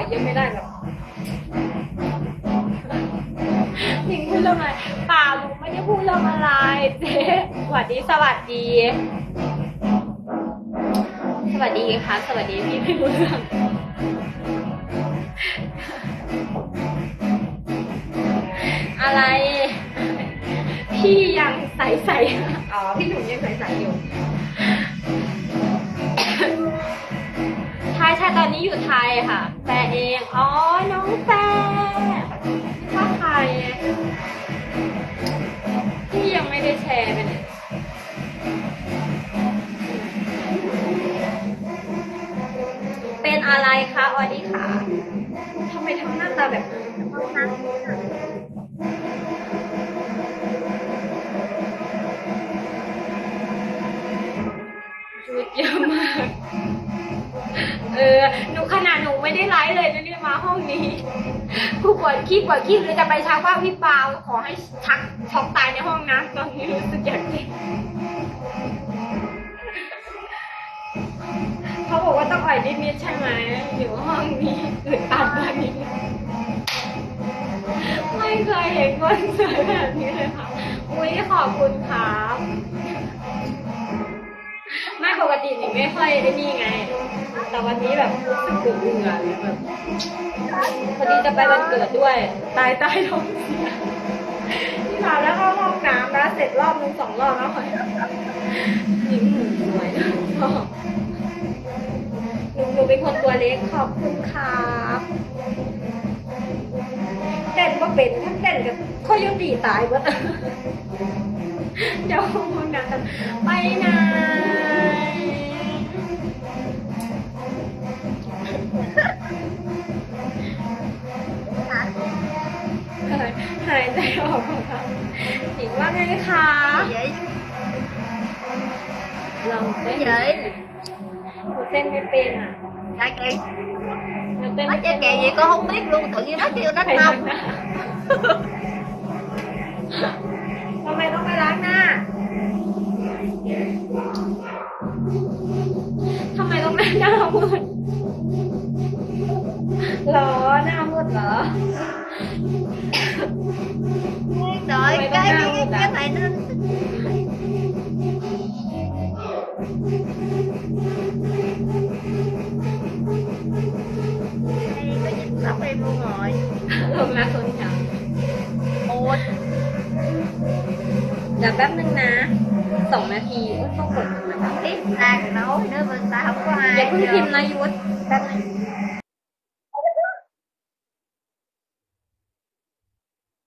เยอะไม่ได้หรอกหนิงพูดเรื่องอะไรเปล่าหนูไม่ได้พูดเรื่องอะไรเจ๊สวัสดีค่ะสวัสดีค่ะสวัสดีพี่ไม่รู้เรื่องอะไรพี่ยังใสอ๋อพี่หนุ่มยังใสอยู่ใช่ตอนนี้อยู่ไทยค่ะแฟร์เองอ๋อน้องแฟร์ถ้าใครพี่ยังไม่ได้แชร์ไปเลยเป็นอะไรคะออดี้ค่ะทำไมทำหน้าตาแบบนั้นชุดเยอะมากหนูขนาดหนูไม่ได้ไลฟ์เลยนะเนี่ยมาห้องนี้กูปวดขี้หรือจะไปชักว่าพี่ปาวขอให้ชักช็อกตายในห้องนะตอนนี้รู้สึกอยากกินเขาบอกว่าต้องอ่อยนิดใช่ไหมอยู่ห้องนี้อึดอัดแบบนี้ไม่เคยเห็นคนสวยแบบนี้เลยค่ะอุ้ยขอบคุณครับไม่ปกติหนิไม่ค่อยได้นี่ไงแต่วันนี้แบบรู้สึกเบื่อเลยแบบพอดีจะไปวันเกิดด้วยตายท้องเสียที่ผ่านแล้วก็ห้องน้ำแล้วเสร็จรอบนึง2 รอบแล้วค่ะหญิงหนูสวยนะหนูเป็นคนตัวเล็กขอบคุณครับเต้นก็เป็นทั้งเต้นกับข้อยตีตายหมดเดี๋ยวห้องน้ำไปไหนหายใจออกค่ะหญิงว่าไงคะลองเต้นเต้นไม่เป็นอ่ะ Nói chơi kè vậy con không biết luôn, tự nhiên nó kêu đánh không. ทำไมต้องไปล้างหน้าทำไมต้องหน้ามืดหรอหน้ามืดเหรอ Đợi cái này nó sắp em luôn rồi. Lùm láคนจัง Ôi เดี๋ยวแป๊บนึงนะ2 นาทีต้องกดนะคะ tiếp ta nói nữa bên ta không có ai. อย่าเพิ่งพิมพ์นะยุทธแป๊บนึง